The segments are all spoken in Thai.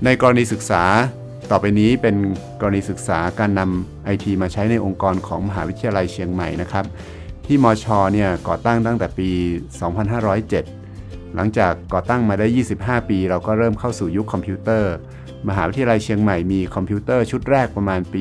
ในกรณีศึกษาต่อไปนี้เป็นกรณีศึกษาการนำ IT มาใช้ในองค์กรของมหาวิทยาลัยเชียงใหม่นะครับที่มช.เนี่ยก่อตั้งตั้งแต่ปี 2507 หลังจากก่อตั้งมาได้ 25 ปีเราก็เริ่มเข้าสู่ยุคคอมพิวเตอร์มหาวิทยาลัยเชียงใหม่มีคอมพิวเตอร์ชุดแรกประมาณปี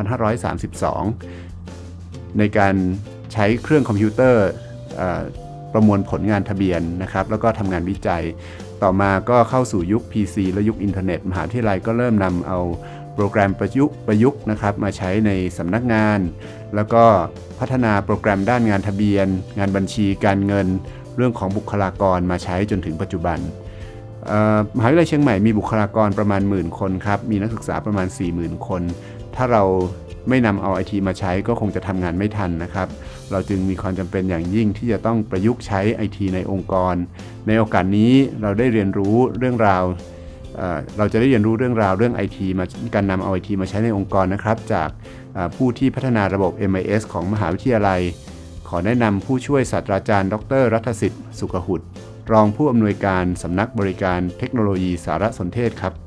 2532 ในการใช้เครื่องคอมพิวเตอร์ประมวลผลงานทะเบียนนะครับแล้วก็ทำงานวิจัยต่อมาก็เข้าสู่ยุค PC และยุคอินเทอร์เน็ตมหาวิทยาลัยก็เริ่มนำเอาโปรแกรมประยุกต์นะครับมาใช้ในสำนักงานแล้วก็พัฒนาโปรแกรมด้านงานทะเบียนงานบัญชีการเงินเรื่องของบุคลากรมาใช้จนถึงปัจจุบันมหาวิทยาลัยเชียงใหม่มีบุคลากรประมาณ 10,000 คนครับมีนักศึกษาประมาณ 40,000 คนถ้าเราไม่นำเอา IT มาใช้ก็คงจะทำงานไม่ทันนะครับเราจึงมีความจำเป็นอย่างยิ่งที่จะต้องประยุกต์ใช้ IT ในองค์กรในโอกาสนี้เราได้เรียนรู้เรื่องราวเราจะได้เรียนรู้เรื่องราวเรื่อง IT มาการนำเอา IT มาใช้ในองค์กรนะครับจากผู้ที่พัฒนาระบบ MIS ของมหาวิทยาลัยขอแนะนำผู้ช่วยศาสตราจารย์ดร.รัฐสิทธิ์สุขหุตรองผู้อำนวยการสำนักบริการเทคโนโลยีสารสนเทศครับ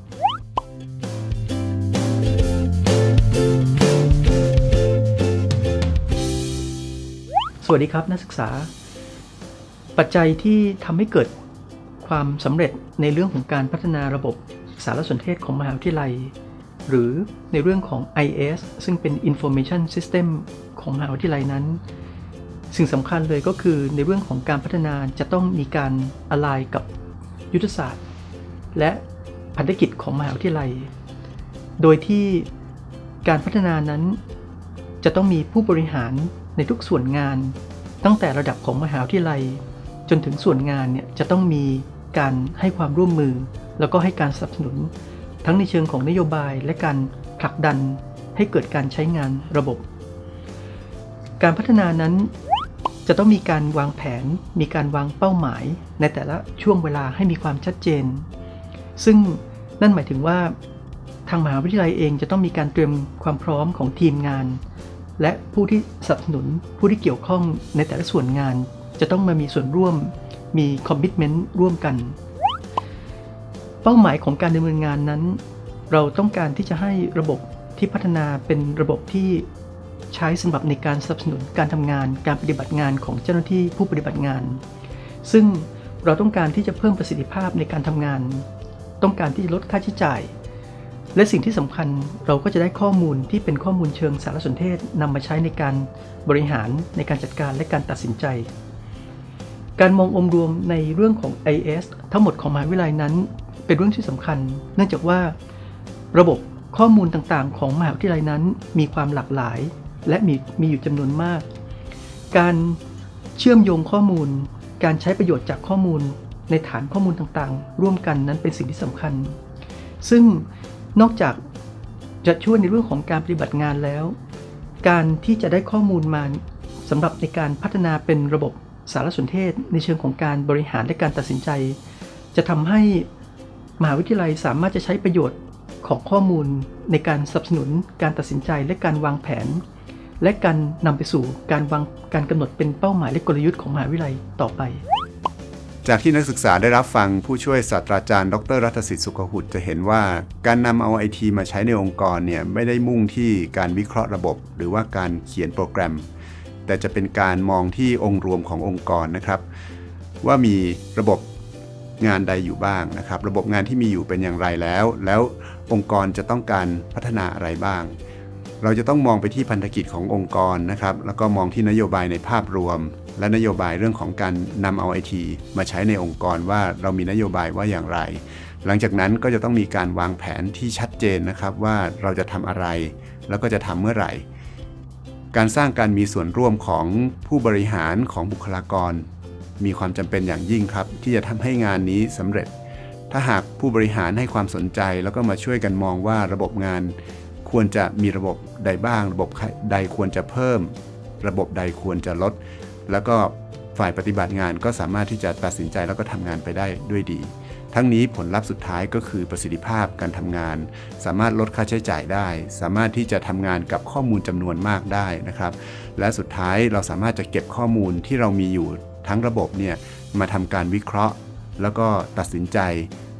สวัสดีครับนักศึกษาปัจจัยที่ทำให้เกิดความสำเร็จในเรื่องของการพัฒนาระบบสารสนเทศของมหาวิทยาลัยหรือในเรื่องของ IS ซึ่งเป็น Information System ของมหาวิทยาลัยนั้นสิ่งสำคัญเลยก็คือในเรื่องของการพัฒนาจะต้องมีการอะไลน์กับยุทธศาสตร์และพันธกิจของมหาวิทยาลัยโดยที่การพัฒนานั้นจะต้องมีผู้บริหารในทุกส่วนงานตั้งแต่ระดับของมหาวิทยาลัยจนถึงส่วนงานเนี่ยจะต้องมีการให้ความร่วมมือแล้วก็ให้การสนับสนุนทั้งในเชิงของนโยบายและการผลักดันให้เกิดการใช้งานระบบการพัฒนานั้นจะต้องมีการวางแผนมีการวางเป้าหมายในแต่ละช่วงเวลาให้มีความชัดเจนซึ่งนั่นหมายถึงว่าทางมหาวิทยาลัยเองจะต้องมีการเตรียมความพร้อมของทีมงานและผู้ที่สนับสนุนผู้ที่เกี่ยวข้องในแต่ละส่วนงานจะต้องมามีส่วนร่วมมีคอมมิตเมนต์ร่วมกันเป้าหมายของการดำเนินงานนั้นเราต้องการที่จะให้ระบบที่พัฒนาเป็นระบบที่ใช้สำหรับในการสนับสนุนการทำงานการปฏิบัติงานของเจ้าหน้าที่ผู้ปฏิบัติงานซึ่งเราต้องการที่จะเพิ่มประสิทธิภาพในการทำงานต้องการที่จะลดค่าใช้จ่ายและสิ่งที่สำคัญเราก็จะได้ข้อมูลที่เป็นข้อมูลเชิงสารสนเทศนำมาใช้ในการบริหารในการจัดการและการตัดสินใจการมององค์รวมในเรื่องของ IS ทั้งหมดของมหาวิทยาลัยนั้นเป็นเรื่องที่สำคัญเนื่องจากว่าระบบข้อมูลต่างๆของมหาวิทยาลัยนั้นมีความหลากหลายและมีอยู่จำนวนมากการเชื่อมโยงข้อมูลการใช้ประโยชน์จากข้อมูลในฐานข้อมูลต่างๆร่วมกันนั้นเป็นสิ่งที่สำคัญซึ่งนอกจากจะช่วยในเรื่องของการปฏิบัติงานแล้วการที่จะได้ข้อมูลมาสำหรับในการพัฒนาเป็นระบบสารสนเทศในเชิงของการบริหารและการตัดสินใจจะทำให้มหาวิทยาลัยสามารถจะใช้ประโยชน์ของข้อมูลในการสนับสนุนการตัดสินใจและการวางแผนและการนำไปสู่การกำหนดเป็นเป้าหมายและกลยุทธ์ของมหาวิทยาลัยต่อไปจากที่นักศึกษาได้รับฟังผู้ช่วยศาสตราจารย์ดร.รัฐสิทธิ์สุขหุตจะเห็นว่าการนำเอา IT มาใช้ในองค์กรเนี่ยไม่ได้มุ่งที่การวิเคราะห์ระบบหรือว่าการเขียนโปรแกรมแต่จะเป็นการมองที่องค์รวมขององค์กรนะครับว่ามีระบบงานใดอยู่บ้างนะครับระบบงานที่มีอยู่เป็นอย่างไรแล้วองค์กรจะต้องการพัฒนาอะไรบ้างเราจะต้องมองไปที่พันธกิจขององค์กรนะครับแล้วก็มองที่นโยบายในภาพรวมและนโยบายเรื่องของการนำเอา IT มาใช้ในองค์กรว่าเรามีนโยบายว่าอย่างไรหลังจากนั้นก็จะต้องมีการวางแผนที่ชัดเจนนะครับว่าเราจะทำอะไรแล้วก็จะทำเมื่อไหร่การสร้างการมีส่วนร่วมของผู้บริหารของบุคลากรมีความจำเป็นอย่างยิ่งครับที่จะทำให้งานนี้สำเร็จถ้าหากผู้บริหารให้ความสนใจแล้วก็มาช่วยกันมองว่าระบบงานควรจะมีระบบใดบ้างระบบใดควรจะเพิ่มระบบใดควรจะลดแล้วก็ฝ่ายปฏิบัติงานก็สามารถที่จะตัดสินใจแล้วก็ทำงานไปได้ด้วยดีทั้งนี้ผลลัพธ์สุดท้ายก็คือประสิทธิภาพการทำงานสามารถลดค่าใช้จ่ายได้สามารถที่จะทำงานกับข้อมูลจำนวนมากได้นะครับและสุดท้ายเราสามารถจะเก็บข้อมูลที่เรามีอยู่ทั้งระบบเนี่ยมาทำการวิเคราะห์แล้วก็ตัดสินใจ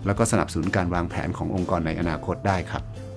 แล้วก็สนับสนุนการวางแผนขององค์กรในอนาคตได้ครับ